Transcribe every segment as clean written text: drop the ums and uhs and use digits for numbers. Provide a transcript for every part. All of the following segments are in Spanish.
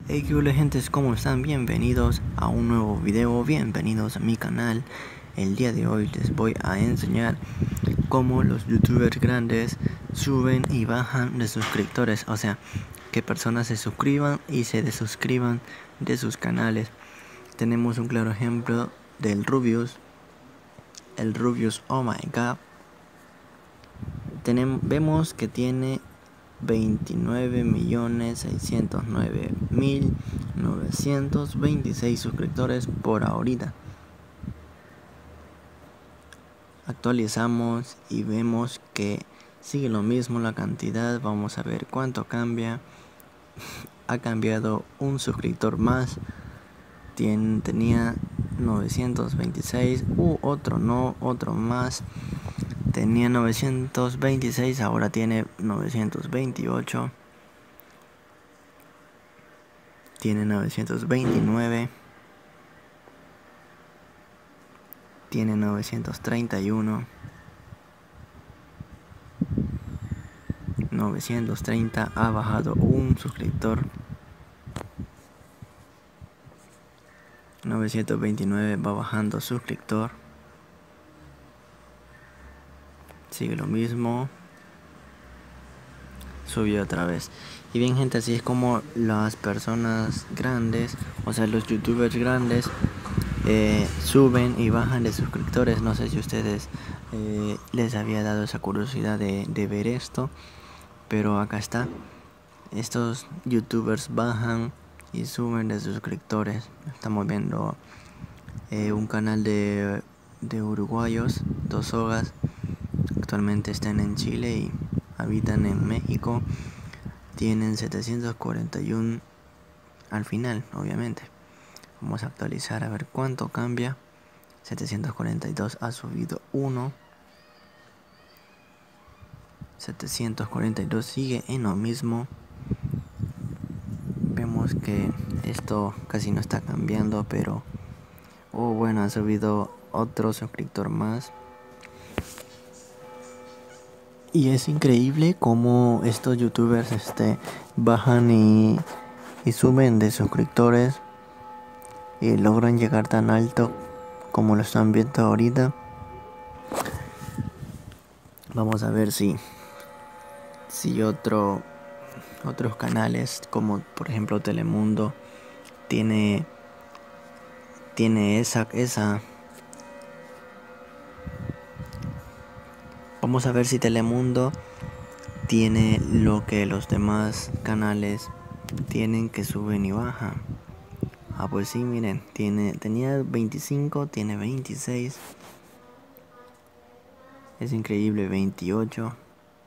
Hey, ¿qué hola gentes? ¿Cómo están? Bienvenidos a un nuevo video, bienvenidos a mi canal. El día de hoy les voy a enseñar cómo los youtubers grandes suben y bajan de suscriptores, o sea, que personas se suscriban y se desuscriban de sus canales. Tenemos un claro ejemplo del Rubius, el Rubius Oh My God. Vemos que tiene 29.609.926 suscriptores por ahorita. Actualizamos y vemos que sigue lo mismo la cantidad. Vamos a ver cuánto cambia. Ha cambiado un suscriptor más. Tenía 926 otro no, otro más. Tenía 926, ahora tiene 928. Tiene 929. Tiene 931. 930, ha bajado un suscriptor. 929 va bajando suscriptor. Sigue lo mismo. Subió otra vez. Y bien gente, así es como las personas grandes, o sea los youtubers grandes, suben y bajan de suscriptores. No sé si ustedes les había dado esa curiosidad de ver esto, pero acá está. Estos youtubers bajan y suben de suscriptores. Estamos viendo un canal de uruguayos, Dos Sogas. Actualmente están en Chile y habitan en México. Tienen 741 al final, obviamente. Vamos a actualizar a ver cuánto cambia. 742 ha subido 1. 742 sigue en lo mismo. Vemos que esto casi no está cambiando, pero bueno, ha subido otro suscriptor más. Y es increíble cómo estos youtubers bajan y suben de suscriptores y logran llegar tan alto como lo están viendo ahorita. Vamos a ver si otros canales como por ejemplo Telemundo tiene esa. Vamos a ver si Telemundo tiene lo que los demás canales tienen, que suben y bajan. Pues sí, miren, tenía 25, tiene 26. Es increíble, 28.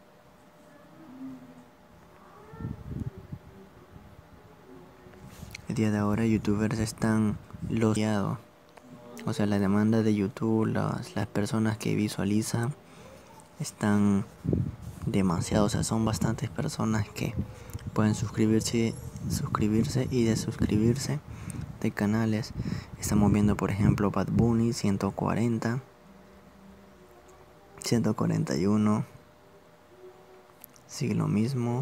El día de ahora youtubers están loseados. O sea, la demanda de YouTube, las personas que visualizan están demasiado. O sea, son bastantes personas que pueden suscribirse y desuscribirse de canales. Estamos viendo por ejemplo Bad Bunny 140, 141, sigue lo mismo.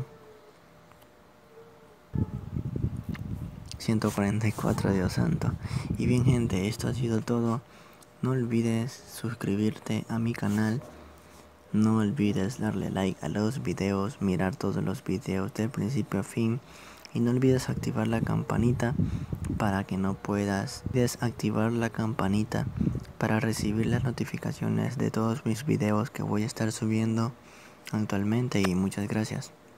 144, Dios santo. Y bien gente, esto ha sido todo. No olvides suscribirte a mi canal. No olvides darle like a los videos, mirar todos los videos del principio a fin. Y no olvides activar la campanita para que no puedas desactivar la campanita para recibir las notificaciones de todos mis videos que voy a estar subiendo actualmente. Y muchas gracias.